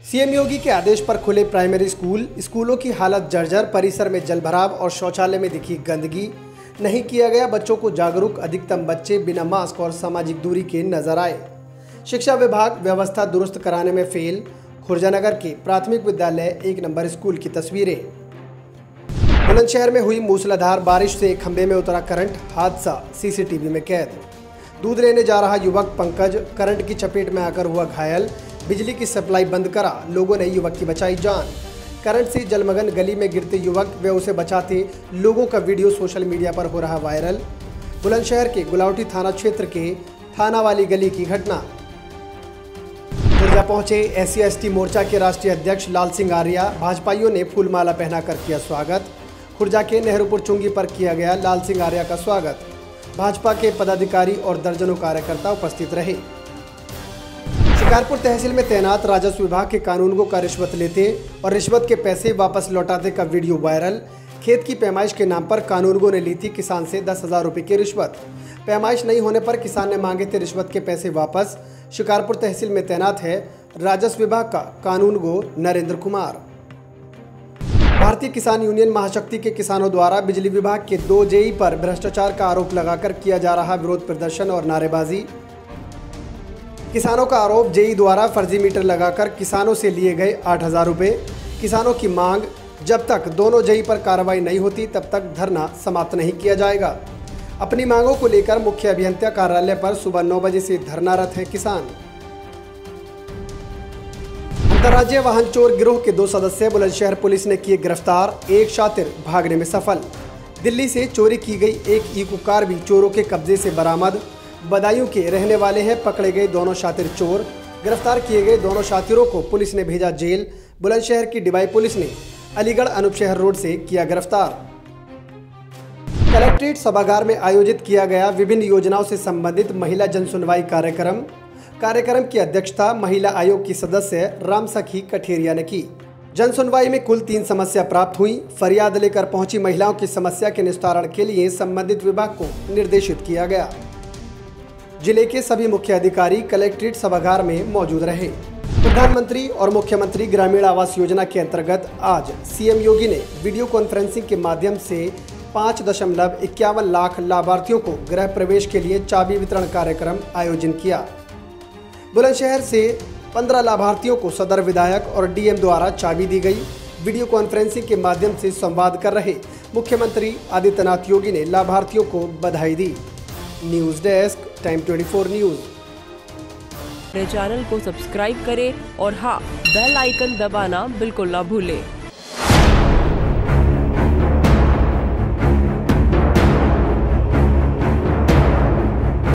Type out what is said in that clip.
CM योगी के आदेश पर खुले प्राइमरी स्कूलों की हालत जर्जर, परिसर में जलभराव और शौचालय में दिखी गंदगी। नहीं किया गया बच्चों को जागरूक, अधिकतम बच्चे बिना मास्क और सामाजिक दूरी के नजर आए। शिक्षा विभाग व्यवस्था दुरुस्त कराने में फेल। खुर्जानगर के प्राथमिक विद्यालय 1 नंबर स्कूल की तस्वीरें। बुलंदशहर में हुई मूसलाधार बारिश से खंभे में उतरा करंट, हादसा सीसीटीवी में कैद। दूध लेने जा रहा युवक पंकज करंट की चपेट में आकर हुआ घायल। बिजली की सप्लाई बंद करा, लोगों ने युवक की बचाई जान। करंट से जलमग्न गली में गिरते युवक व उसे बचाते लोगों का वीडियो सोशल मीडिया पर हो रहा वायरल। बुलंदशहर के गुलावटी थाना क्षेत्र के थाना वाली गली की घटना। खुर्जा पहुंचे SC/ST मोर्चा के राष्ट्रीय अध्यक्ष लाल सिंह आर्या। भाजपाइयों ने फूलमाला पहनाकर किया स्वागत। खुर्जा के नेहरूपुर चुंगी पर किया गया लाल सिंह आर्या का स्वागत। भाजपा के पदाधिकारी और दर्जनों कार्यकर्ता उपस्थित रहे। शिकारपुर तहसील में तैनात राजस्व विभाग के कानूनगो का रिश्वत लेते और रिश्वत के पैसे वापस लौटाते का वीडियो वायरल। खेत की पैमाइश के नाम पर कानूनगो ने ली थी किसान से 10,000 रुपये की रिश्वत। पैमाइश नहीं होने पर किसान ने मांगे थे रिश्वत के पैसे वापस। शिकारपुर तहसील में तैनात है राजस्व विभाग का कानूनगो नरेंद्र कुमार। भारतीय किसान यूनियन महाशक्ति के किसानों द्वारा बिजली विभाग के 2 JE पर भ्रष्टाचार का आरोप लगाकर किया जा रहा विरोध प्रदर्शन और नारेबाजी। किसानों का आरोप JE द्वारा फर्जी मीटर लगाकर किसानों से लिए गए 8,000 रुपये। किसानों की मांग, जब तक दोनों JE पर कार्रवाई नहीं होती तब तक धरना समाप्त नहीं किया जाएगा। अपनी मांगों को लेकर मुख्य अभियंता कार्यालय पर सुबह 9 बजे से धरनारत हैं किसान। अंतर्राज्यीय वाहन चोर गिरोह के 2 सदस्य बुलंदशहर पुलिस ने किए गिरफ्तार। एक शातिर भागने में सफल। दिल्ली से चोरी की गई एक इको कार भी चोरों के कब्जे से बरामद। बदायूं के रहने वाले हैं पकड़े गए दोनों शातिर चोर। गिरफ्तार किए गए दोनों शातिरों को पुलिस ने भेजा जेल। बुलंदशहर की डिवाई पुलिस ने अलीगढ़ अनुपशहर रोड से किया गिरफ्तार। कलेक्ट्रेट सभागार में आयोजित किया गया विभिन्न योजनाओं से संबंधित महिला जनसुनवाई कार्यक्रम की अध्यक्षता महिला आयोग की सदस्य रामसखी कठेरिया ने की। जनसुनवाई में कुल 3 समस्या प्राप्त हुई। फरियाद लेकर पहुंची महिलाओं की समस्या के निस्तारण के लिए संबंधित विभाग को निर्देशित किया गया। जिले के सभी मुख्य अधिकारी कलेक्ट्रेट सभागार में मौजूद रहे। प्रधानमंत्री और मुख्यमंत्री ग्रामीण आवास योजना के अंतर्गत आज सीएम योगी ने वीडियो कॉन्फ्रेंसिंग के माध्यम से 5.51 लाख लाभार्थियों को गृह प्रवेश के लिए चाबी वितरण कार्यक्रम आयोजन किया। बुलंदशहर से 15 लाभार्थियों को सदर विधायक और DM द्वारा चाबी दी गई। वीडियो कॉन्फ्रेंसिंग के माध्यम से संवाद कर रहे मुख्यमंत्री आदित्यनाथ योगी ने लाभार्थियों को बधाई दी। News desk, time 24 news. मेरे चैनल को सब्सक्राइब करें और हाँ, बेल आइकन दबाना बिल्कुल ना भूलें।